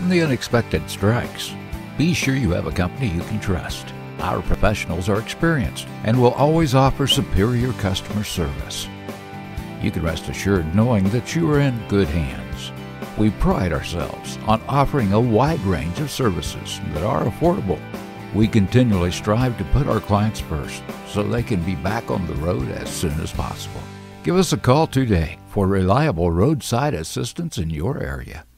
when the unexpected strikes, be sure you have a company you can trust. Our professionals are experienced and will always offer superior customer service. You can rest assured knowing that you are in good hands. We pride ourselves on offering a wide range of services that are affordable. We continually strive to put our clients first so they can be back on the road as soon as possible. Give us a call today for reliable roadside assistance in your area.